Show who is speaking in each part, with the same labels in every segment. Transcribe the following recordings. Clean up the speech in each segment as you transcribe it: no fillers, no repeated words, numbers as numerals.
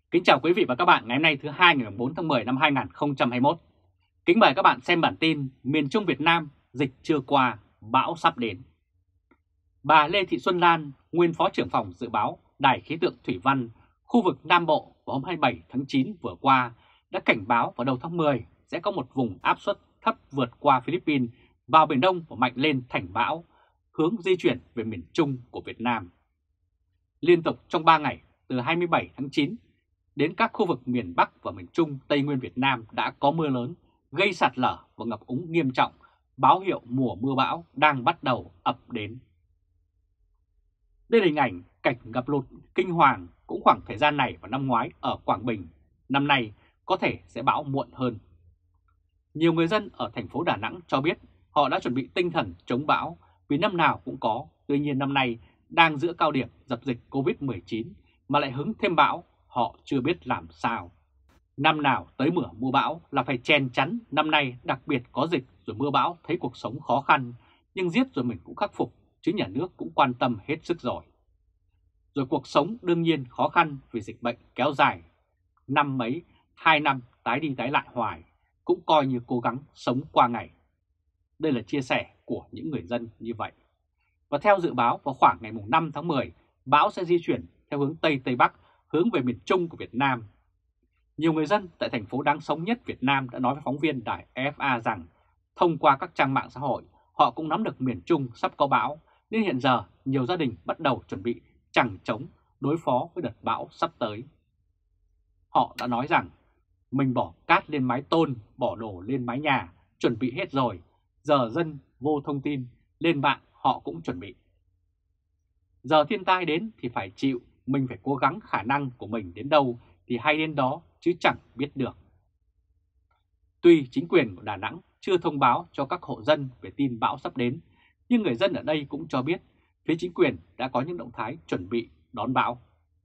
Speaker 1: Kính chào quý vị và các bạn ngày hôm nay thứ Hai ngày 4 tháng 10 năm 2021. Kính mời các bạn xem bản tin miền Trung Việt Nam dịch chưa qua, bão sắp đến. Bà Lê Thị Xuân Lan, nguyên Phó trưởng phòng dự báo Đài khí tượng Thủy văn khu vực Nam Bộ vào hôm 27 tháng 9 vừa qua đã cảnh báo vào đầu tháng 10 sẽ có một vùng áp suất thấp vượt qua Philippines vào Biển Đông và mạnh lên thành bão, hướng di chuyển về miền Trung của Việt Nam. Liên tục trong 3 ngày từ 27 tháng 9 đến các khu vực miền Bắc và miền Trung Tây Nguyên Việt Nam đã có mưa lớn, gây sạt lở và ngập úng nghiêm trọng, báo hiệu mùa mưa bão đang bắt đầu ập đến. Đây là hình ảnh cảnh ngập lụt kinh hoàng cũng khoảng thời gian này vào năm ngoái ở Quảng Bình, năm nay có thể sẽ bão muộn hơn. Nhiều người dân ở thành phố Đà Nẵng cho biết họ đã chuẩn bị tinh thần chống bão vì năm nào cũng có, tuy nhiên năm nay đang giữa cao điểm dập dịch Covid-19 mà lại hứng thêm bão. Họ chưa biết làm sao. Năm nào tới mùa bão là phải chen chắn, năm nay đặc biệt có dịch rồi mưa bão thấy cuộc sống khó khăn, nhưng giết rồi mình cũng khắc phục, chứ nhà nước cũng quan tâm hết sức rồi. Rồi cuộc sống đương nhiên khó khăn vì dịch bệnh kéo dài, năm mấy, 2 năm tái đi tái lại hoài, cũng coi như cố gắng sống qua ngày. Đây là chia sẻ của những người dân như vậy. Và theo dự báo vào khoảng ngày 5 tháng 10, bão sẽ di chuyển theo hướng Tây-Tây Bắc, hướng về miền Trung của Việt Nam. Nhiều người dân tại thành phố đáng sống nhất Việt Nam đã nói với phóng viên đài EFA rằng thông qua các trang mạng xã hội, họ cũng nắm được miền Trung sắp có bão, nên hiện giờ nhiều gia đình bắt đầu chuẩn bị chằng chống đối phó với đợt bão sắp tới. Họ đã nói rằng mình bỏ cát lên mái tôn, bỏ đồ lên mái nhà, chuẩn bị hết rồi, giờ dân vô thông tin, lên mạng họ cũng chuẩn bị. Giờ thiên tai đến thì phải chịu, mình phải cố gắng khả năng của mình đến đâu thì hay đến đó chứ chẳng biết được. Tuy chính quyền của Đà Nẵng chưa thông báo cho các hộ dân về tin bão sắp đến, nhưng người dân ở đây cũng cho biết phía chính quyền đã có những động thái chuẩn bị đón bão.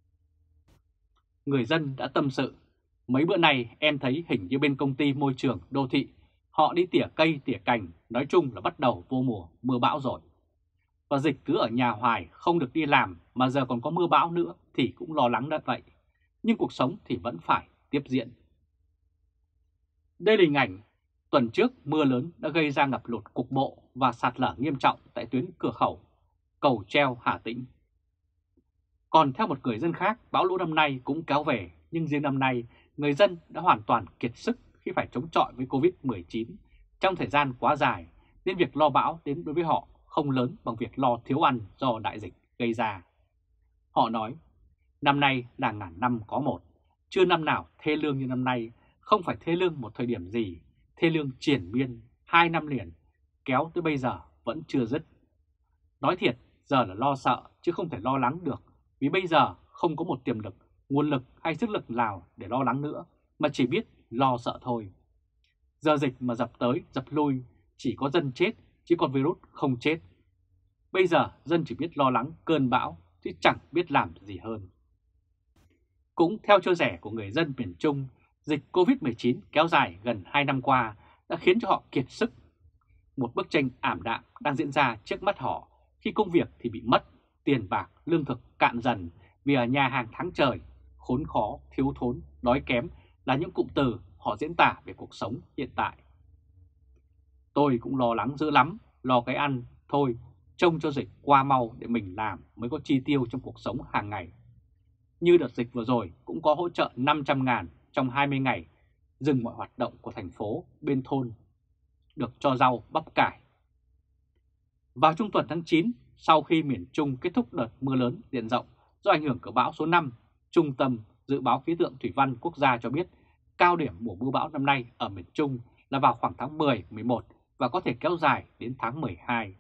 Speaker 1: Người dân đã tâm sự, mấy bữa nay em thấy hình như bên công ty môi trường đô thị, họ đi tỉa cây tỉa cành, nói chung là bắt đầu vô mùa mưa bão rồi. Và dịch cứ ở nhà hoài không được đi làm mà giờ còn có mưa bão nữa thì cũng lo lắng đã vậy. Nhưng cuộc sống thì vẫn phải tiếp diễn. Đây là hình ảnh tuần trước mưa lớn đã gây ra ngập lụt cục bộ và sạt lở nghiêm trọng tại tuyến cửa khẩu Cầu Treo Hà Tĩnh. Còn theo một người dân khác, bão lũ năm nay cũng kéo về, nhưng riêng năm nay người dân đã hoàn toàn kiệt sức khi phải chống chọi với Covid-19 trong thời gian quá dài, nên việc lo bão đến đối với họ không lớn bằng việc lo thiếu ăn do đại dịch gây ra. Họ nói, năm nay là ngàn năm có một, chưa năm nào thê lương như năm nay, không phải thê lương một thời điểm gì, thê lương triền miên 2 năm liền, kéo tới bây giờ vẫn chưa dứt. Nói thiệt, giờ là lo sợ chứ không thể lo lắng được, vì bây giờ không có một tiềm lực, nguồn lực hay sức lực nào để lo lắng nữa, mà chỉ biết lo sợ thôi. Giờ dịch mà dập tới, dập lui, chỉ có dân chết, chứ con virus không chết. Bây giờ dân chỉ biết lo lắng cơn bão, chứ chẳng biết làm gì hơn. Cũng theo chia sẻ của người dân miền Trung, dịch Covid-19 kéo dài gần 2 năm qua đã khiến cho họ kiệt sức. Một bức tranh ảm đạm đang diễn ra trước mắt họ khi công việc thì bị mất, tiền bạc, lương thực cạn dần vì ở nhà hàng tháng trời, khốn khó, thiếu thốn, đói kém là những cụm từ họ diễn tả về cuộc sống hiện tại. Tôi cũng lo lắng dữ lắm, lo cái ăn, thôi, trông cho dịch qua mau để mình làm mới có chi tiêu trong cuộc sống hàng ngày. Như đợt dịch vừa rồi cũng có hỗ trợ 500.000 trong 20 ngày, dừng mọi hoạt động của thành phố bên thôn, được cho rau bắp cải. Vào trung tuần tháng 9, sau khi miền Trung kết thúc đợt mưa lớn diện rộng do ảnh hưởng của bão số 5, Trung tâm Dự báo Khí tượng Thủy văn Quốc gia cho biết cao điểm mùa mưa bão năm nay ở miền Trung là vào khoảng tháng 10, 11 và có thể kéo dài đến tháng 12.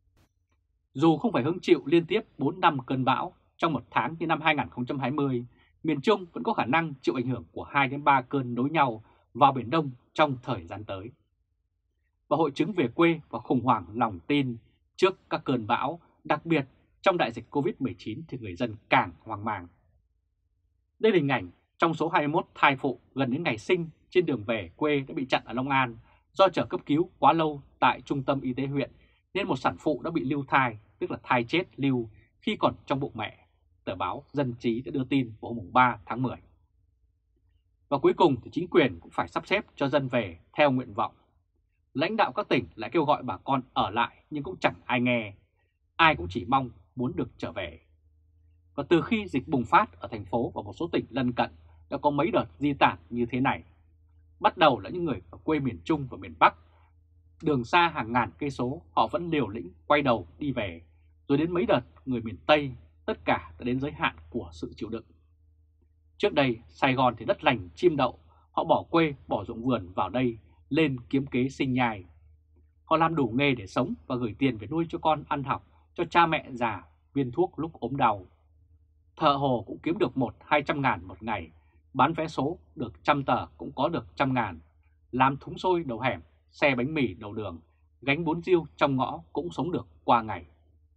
Speaker 1: Dù không phải hứng chịu liên tiếp 4 năm cơn bão trong một tháng như năm 2020, miền Trung vẫn có khả năng chịu ảnh hưởng của 2 đến 3 cơn nối nhau vào Biển Đông trong thời gian tới. Và hội chứng về quê và khủng hoảng lòng tin trước các cơn bão, đặc biệt trong đại dịch Covid-19 thì người dân càng hoang mang. Đây là hình ảnh trong số 21 thai phụ gần đến ngày sinh trên đường về quê đã bị chặn ở Long An do chờ cấp cứu quá lâu tại trung tâm y tế huyện, nên một sản phụ đã bị lưu thai, tức là thai chết lưu khi còn trong bụng mẹ, tờ báo Dân trí đã đưa tin vào hôm 3 tháng 10. Và cuối cùng thì chính quyền cũng phải sắp xếp cho dân về theo nguyện vọng. Lãnh đạo các tỉnh lại kêu gọi bà con ở lại nhưng cũng chẳng ai nghe. Ai cũng chỉ mong muốn được trở về. Và từ khi dịch bùng phát ở thành phố và một số tỉnh lân cận đã có mấy đợt di tản như thế này. Bắt đầu là những người ở quê miền Trung và miền Bắc. Đường xa hàng ngàn cây số họ vẫn liều lĩnh quay đầu đi về. Rồi đến mấy đợt người miền Tây, tất cả đã đến giới hạn của sự chịu đựng. Trước đây Sài Gòn thì đất lành chim đậu, họ bỏ quê bỏ ruộng vườn vào đây lên kiếm kế sinh nhai. Họ làm đủ nghề để sống và gửi tiền về nuôi cho con ăn học, cho cha mẹ già viên thuốc lúc ốm đau. Thợ hồ cũng kiếm được 100-200 ngàn một ngày, bán vé số được 100 tờ cũng có được 100 ngàn, làm thúng xôi đầu hẻm, xe bánh mì đầu đường, gánh bún riêu trong ngõ cũng sống được qua ngày.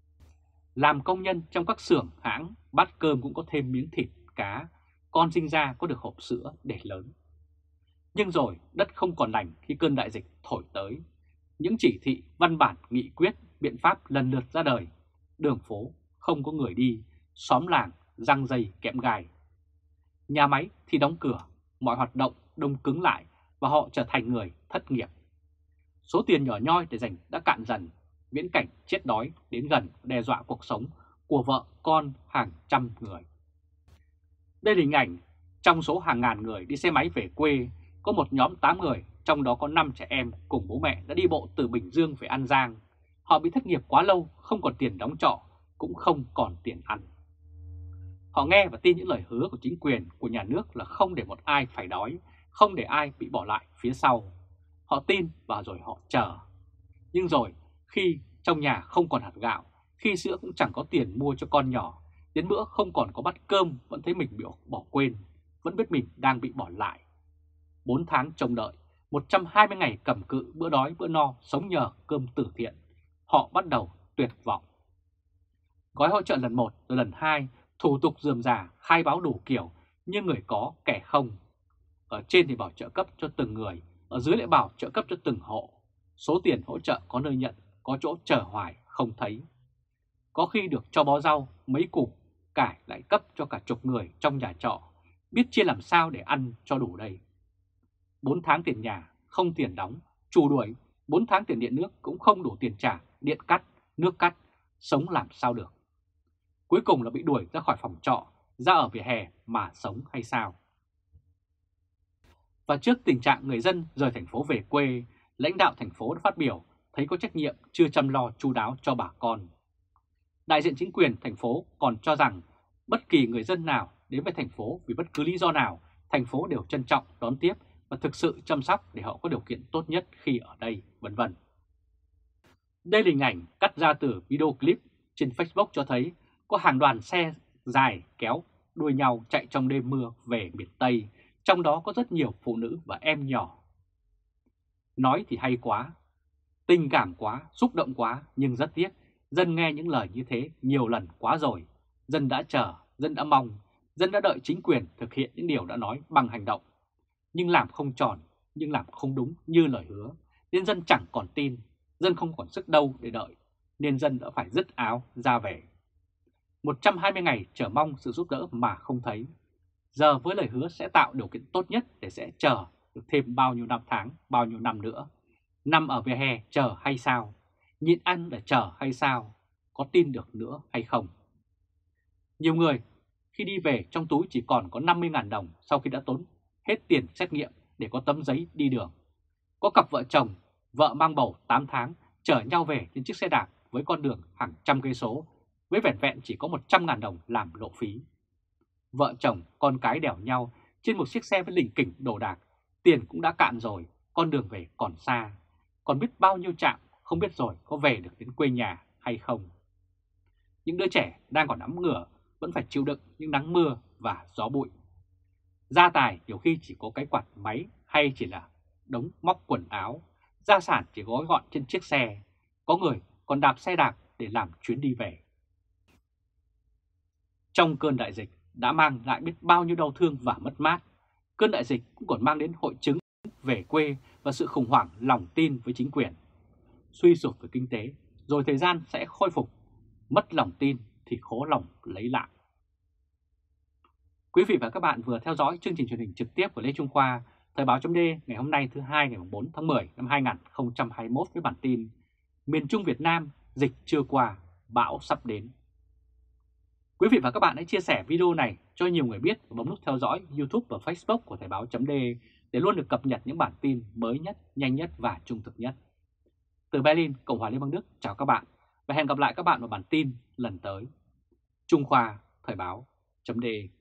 Speaker 1: Làm công nhân trong các xưởng hãng, bát cơm cũng có thêm miếng thịt, cá, con sinh ra có được hộp sữa để lớn. Nhưng rồi đất không còn lành khi cơn đại dịch thổi tới. Những chỉ thị, văn bản, nghị quyết, biện pháp lần lượt ra đời. Đường phố không có người đi, xóm làng giăng dây kẽm gai. Nhà máy thì đóng cửa, mọi hoạt động đông cứng lại và họ trở thành người thất nghiệp. Số tiền nhỏ nhoi để dành đã cạn dần, viễn cảnh chết đói đến gần đe dọa cuộc sống của vợ con hàng trăm người. Đây là hình ảnh trong số hàng ngàn người đi xe máy về quê, có một nhóm 8 người, trong đó có 5 trẻ em cùng bố mẹ đã đi bộ từ Bình Dương về An Giang. Họ bị thất nghiệp quá lâu, không còn tiền đóng trọ, cũng không còn tiền ăn. Họ nghe và tin những lời hứa của chính quyền, của nhà nước là không để một ai phải đói, không để ai bị bỏ lại phía sau. Họ tin và rồi họ chờ. Nhưng rồi khi trong nhà không còn hạt gạo, khi sữa cũng chẳng có tiền mua cho con nhỏ, đến bữa không còn có bát cơm vẫn thấy mình bị bỏ quên, vẫn biết mình đang bị bỏ lại. 4 tháng trông đợi, 120 ngày cầm cự bữa đói bữa no sống nhờ cơm từ thiện, họ bắt đầu tuyệt vọng. Gói hỗ trợ lần 1 rồi lần 2, thủ tục rườm rà, khai báo đủ kiểu, nhưng người có kẻ không. Ở trên thì bảo trợ cấp cho từng người, ở dưới lại bảo trợ cấp cho từng hộ. Số tiền hỗ trợ có nơi nhận, có chỗ chờ hoài không thấy. Có khi được cho bó rau, mấy củ cải lại cấp cho cả chục người trong nhà trọ, biết chia làm sao để ăn cho đủ đây. 4 tháng tiền nhà, không tiền đóng, trù đuổi, 4 tháng tiền điện nước cũng không đủ tiền trả, điện cắt, nước cắt, sống làm sao được. Cuối cùng là bị đuổi ra khỏi phòng trọ, ra ở vỉa hè mà sống hay sao. Và trước tình trạng người dân rời thành phố về quê, lãnh đạo thành phố đã phát biểu thấy có trách nhiệm chưa chăm lo chu đáo cho bà con. Đại diện chính quyền thành phố còn cho rằng bất kỳ người dân nào đến với thành phố vì bất cứ lý do nào, thành phố đều trân trọng đón tiếp và thực sự chăm sóc để họ có điều kiện tốt nhất khi ở đây, vân vân. Đây là hình ảnh cắt ra từ video clip trên Facebook cho thấy có hàng đoàn xe dài kéo đuôi nhau chạy trong đêm mưa về miền Tây, trong đó có rất nhiều phụ nữ và em nhỏ. Nói thì hay quá, tình cảm quá, xúc động quá, nhưng rất tiếc, dân nghe những lời như thế nhiều lần quá rồi. Dân đã chờ, dân đã mong, dân đã đợi chính quyền thực hiện những điều đã nói bằng hành động. Nhưng làm không tròn, nhưng làm không đúng như lời hứa, nên dân chẳng còn tin, dân không còn sức đâu để đợi, nên dân đã phải dứt áo ra về. 120 ngày chờ mong sự giúp đỡ mà không thấy. Giờ với lời hứa sẽ tạo điều kiện tốt nhất để sẽ chờ được thêm bao nhiêu năm tháng, bao nhiêu năm nữa. Nằm ở vỉa hè chờ hay sao? Nhịn ăn để chờ hay sao? Có tin được nữa hay không? Nhiều người khi đi về trong túi chỉ còn có 50.000 đồng sau khi đã tốn hết tiền xét nghiệm để có tấm giấy đi đường. Có cặp vợ chồng, vợ mang bầu 8 tháng chở nhau về trên chiếc xe đạp với con đường hàng trăm cây số, với vẻn vẹn chỉ có 100.000 đồng làm lộ phí. Vợ chồng, con cái đèo nhau trên một chiếc xe với lỉnh kỉnh đồ đạc, tiền cũng đã cạn rồi, con đường về còn xa, còn biết bao nhiêu trạm, không biết rồi có về được đến quê nhà hay không. Những đứa trẻ đang còn nắm ngửa vẫn phải chịu đựng những nắng mưa và gió bụi. Gia tài nhiều khi chỉ có cái quạt máy hay chỉ là đống móc quần áo, gia sản chỉ gói gọn trên chiếc xe, có người còn đạp xe đạp để làm chuyến đi về. Trong cơn đại dịch đã mang lại biết bao nhiêu đau thương và mất mát, cơn đại dịch cũng còn mang đến hội chứng về quê và sự khủng hoảng lòng tin với chính quyền. Suy sụp về kinh tế, rồi thời gian sẽ khôi phục, mất lòng tin thì khó lòng lấy lại. Quý vị và các bạn vừa theo dõi chương trình truyền hình trực tiếp của Lê Trung Khoa, Thời báo chấm ngày hôm nay thứ Hai ngày 4 tháng 10 năm 2021 với bản tin Miền Trung Việt Nam dịch chưa qua, bão sắp đến. Quý vị và các bạn hãy chia sẻ video này cho nhiều người biết và bấm nút theo dõi YouTube và Facebook của Thời báo chấm để luôn được cập nhật những bản tin mới nhất, nhanh nhất và trung thực nhất. Từ Berlin, Cộng hòa Liên bang Đức, chào các bạn và hẹn gặp lại các bạn vào bản tin lần tới. Trung Khoa, Thời báo chấm